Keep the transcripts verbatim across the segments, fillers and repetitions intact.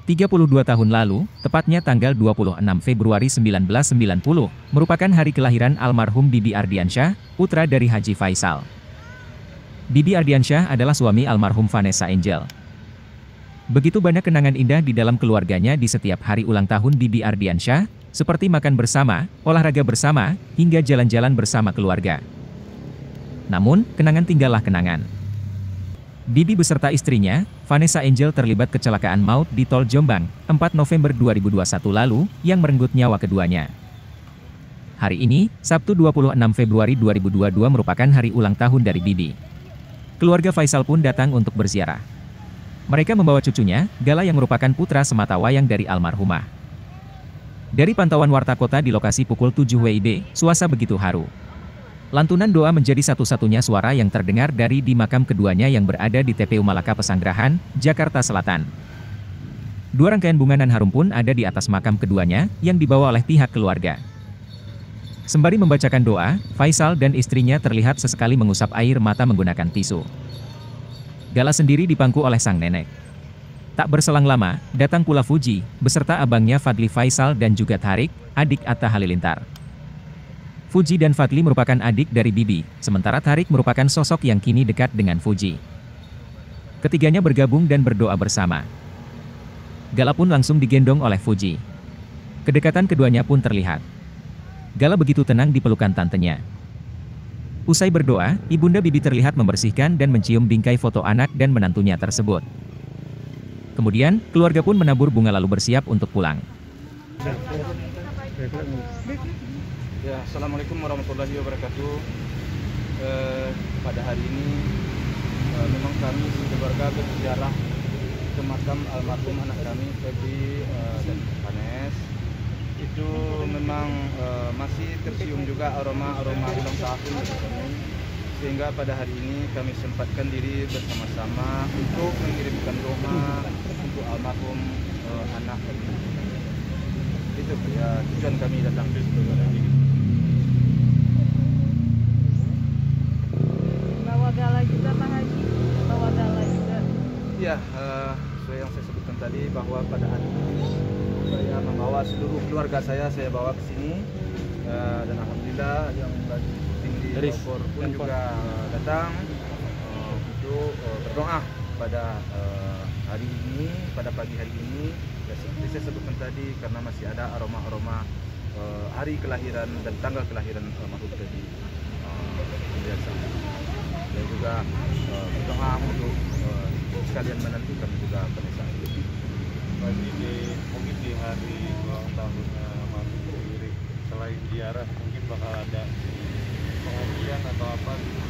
tiga puluh dua tahun lalu, tepatnya tanggal dua puluh enam Februari seribu sembilan ratus sembilan puluh, merupakan hari kelahiran almarhum Bibi Ardiansyah, putra dari Haji Faisal. Bibi Ardiansyah adalah suami almarhum Vanessa Angel. Begitu banyak kenangan indah di dalam keluarganya di setiap hari ulang tahun Bibi Ardiansyah, seperti makan bersama, olahraga bersama, hingga jalan-jalan bersama keluarga. Namun, kenangan tinggallah kenangan. Bibi beserta istrinya, Vanessa Angel terlibat kecelakaan maut di Tol Jombang, empat November dua ribu dua puluh satu lalu, yang merenggut nyawa keduanya. Hari ini, Sabtu dua puluh enam Februari dua ribu dua puluh dua merupakan hari ulang tahun dari Bibi. Keluarga Faisal pun datang untuk berziarah. Mereka membawa cucunya, Gala yang merupakan putra sematawayang dari almarhumah. Dari pantauan warta kota di lokasi pukul tujuh W I B, suasana begitu haru. Lantunan doa menjadi satu-satunya suara yang terdengar dari di makam keduanya yang berada di T P U Malaka Pesanggerahan, Jakarta Selatan. Dua rangkaian bunga nan harum pun ada di atas makam keduanya, yang dibawa oleh pihak keluarga. Sembari membacakan doa, Faisal dan istrinya terlihat sesekali mengusap air mata menggunakan tisu. Gala sendiri dipangku oleh sang nenek. Tak berselang lama, datang pula Fuji, beserta abangnya Fadli Faisal dan juga Tarik, adik Atta Halilintar. Fuji dan Fadli merupakan adik dari Bibi, sementara Tarik merupakan sosok yang kini dekat dengan Fuji. Ketiganya bergabung dan berdoa bersama. Gala pun langsung digendong oleh Fuji. Kedekatan keduanya pun terlihat. Gala begitu tenang di pelukan tantenya. Usai berdoa, Ibunda Bibi terlihat membersihkan dan mencium bingkai foto anak dan menantunya tersebut. Kemudian, keluarga pun menabur bunga lalu bersiap untuk pulang. Ya, Assalamualaikum warahmatullahi wabarakatuh. Eh, pada hari ini eh, memang kami keluarga berziarah ke makam almarhum anak kami Febri eh, dan Vanes. Itu memang eh, masih tercium juga aroma-aroma ulang tahun dari kami. Sehingga pada hari ini kami sempatkan diri bersama-sama untuk mengirimkan doa untuk almarhum eh, anak kami. Itu ya tujuan kami datang ke situ. Gala juga Pak Haji, bawa Gala juga. Ya, uh, sesuai yang saya sebutkan tadi bahwa pada hari ini saya membawa seluruh keluarga saya, saya bawa ke sini uh, dan alhamdulillah yang lagi syuting di Bogor pun juga uh, datang uh, untuk uh, berdoa pada uh, hari ini, pada pagi hari ini. Ya, seperti saya sebutkan tadi karena masih ada aroma-aroma uh, hari kelahiran dan tanggal kelahiran almarhum tadi uh, biasa. Dan juga uh, berdoa untuk uh, sekalian menentukan juga pernikahan ini. Bagi di mungkin di hari ulang tahunnya almarhum sendiri, selain ziarah mungkin bakal ada pengajian atau apa?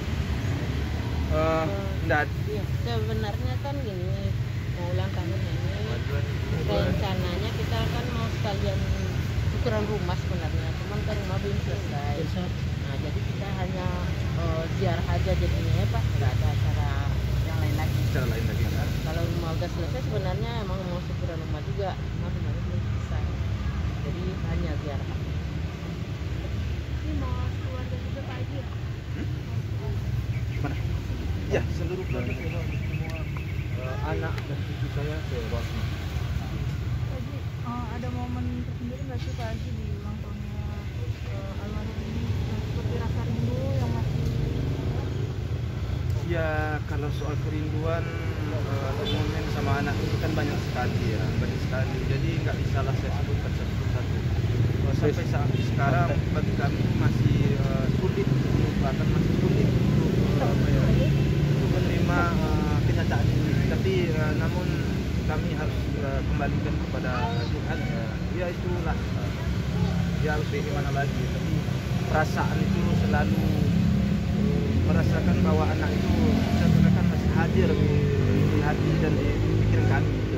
Uh, enggak. Iya, sebenarnya kan gini, mau ulang tahun ini, rencananya kita kan mau sekalian ukuran rumah sebenarnya, cuman kan rumah belum selesai. Nah, jadi kita hanya uh, ziarah aja jadinya ya Pak, nggak ada acara yang lain lagi. Acara lain lagi. Nah, kalau rumah udah selesai sebenarnya emang mau syukuran rumah juga, cuma rumahnya belum selesai. Jadi hanya ziarah. Ini mau keluarga juga Pak Haji ya? Hmm? Mana? Ya, seluruh keluarga saya semua uh, anak dan cucu saya saya bawa semua. Haji, uh, ada momen tersendiri nggak sih Pak Haji di ulang tahunnya uh, almarhum ini? Seperti rasa rindu yang masih. Ya, kalau soal kerinduan uh, atau momen sama anak itu kan banyak sekali ya, banyak sekali. Jadi nggak bisa lah saya sebutkan satu persatu. Uh, sampai saat sekarang bagi kami masih uh, sulit, bahkan masih sulit untuk uh, apa ya, untuk menerima uh, kenyataan ini. Tapi uh, namun kami harus uh, kembalikan kepada Tuhan. Uh, ya itulah, uh, dia harus bagaimana lagi. Tapi perasaan itu selalu merasakan bahwa anak itu seakan-akan masih hadir di, di hati dan di pikiran kami gitu.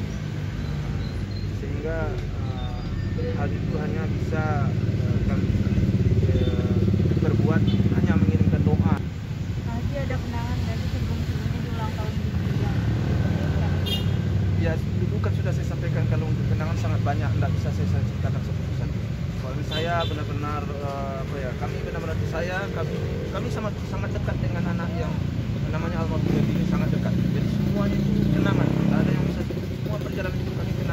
Sehingga uh, hal itu hanya bisa uh, kami uh, berbuat hanya mengirimkan doa. Haji ada kenangan dari sebelum-sebelumnya di ulang tahun ini? Ya dulu kan sudah saya sampaikan kalau untuk kenangan sangat banyak, tidak bisa saya ceritakan satu-satu. Kalau saya benar-benar uh, apa ya, kami benar-benar saya kami kami sangat sangat dekat dengan anak yang namanya almarhum ini sangat dekat. Jadi semuanya itu kenangan, tidak ada yang bisa semua perjalanan hidup kami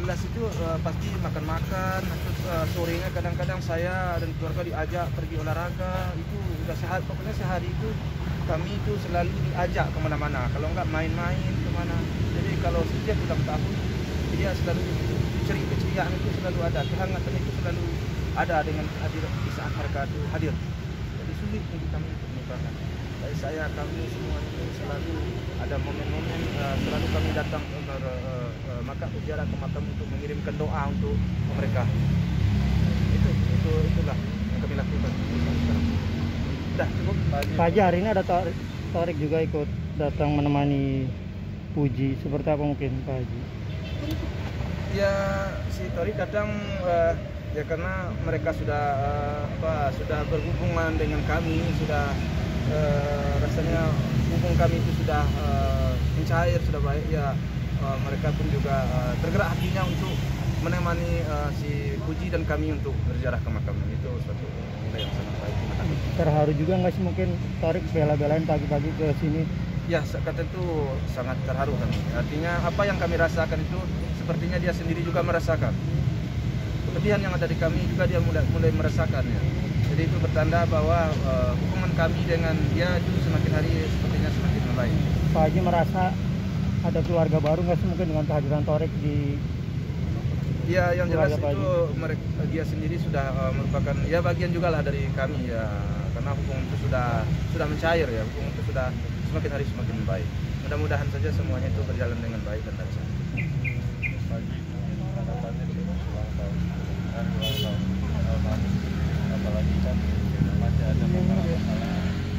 belas itu uh, pasti makan-makan, terus uh, sorenya kadang-kadang saya dan keluarga diajak pergi olahraga. Itu udah sehari, pokoknya sehari itu kami itu selalu diajak kemana-mana, kalau nggak main-main kemana. Jadi kalau setiap ulang tahun dia selalu ceria-ceriaan itu selalu ada, kehangatan itu selalu ada dengan hadir di saat mereka itu hadir. Jadi sulit untuk kami untuk melupakan. Dari saya, kami semua itu selalu ada momen-momen, uh, selalu kami datang ber, uh, uh, maka berziarah ke makam untuk mengirimkan doa untuk mereka. Itu itu itulah yang kami lakukan sekarang. Udah cukup. Pak Haji, hari ini ada Torik, Torik juga ikut datang menemani Puji. Seperti apa mungkin Pak Haji? Ya, si Torik datang uh, ya karena mereka sudah uh, apa sudah berhubungan dengan kami, sudah uh, rasanya hubung kami itu sudah uh, mencair, sudah baik ya. Uh, mereka pun juga uh, tergerak hatinya untuk menemani uh, si Puji dan kami untuk berziarah ke makam. Itu suatu nilai yang sangat baik. Terharu juga nggak sih mungkin Torik bela-belain pagi-pagi ke sini? Ya, kata itu sangat terharu kami. Artinya apa yang kami rasakan itu sepertinya dia sendiri juga merasakan. Kelebihan yang ada di kami juga dia mulai mulai merasakannya. Jadi itu bertanda bahwa uh, hubungan kami dengan dia itu semakin hari sepertinya semakin membaik. Pak Haji merasa ada keluarga baru nggak sih mungkin dengan kehadiran Torik di? Ya, yang jelas Keluarga itu mereka, dia sendiri sudah uh, merupakan ya bagian juga lah dari kami ya, karena hubungan itu sudah sudah mencair ya, hubungan itu sudah semakin hari semakin baik. Mudah-mudahan saja semuanya itu berjalan dengan baik dan lancar. Pagi harapannya di ulang tahun, hari ulang tahun almarhum, apalagi kan masih ada masalah-masalah.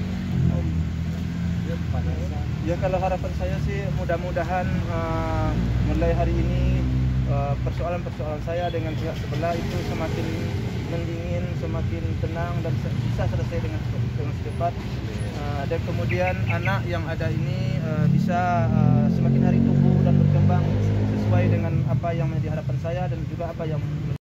Ya, kalau harapan saya sih mudah-mudahan uh, mulai hari ini persoalan-persoalan saya dengan pihak sebelah itu semakin mendingin, semakin tenang dan bisa selesai dengan dengan cepat. Uh, dan kemudian anak yang ada ini uh, bisa uh, semakin hari tumbuh dan berkembang sesuai dengan apa yang menjadi harapan saya dan juga apa yang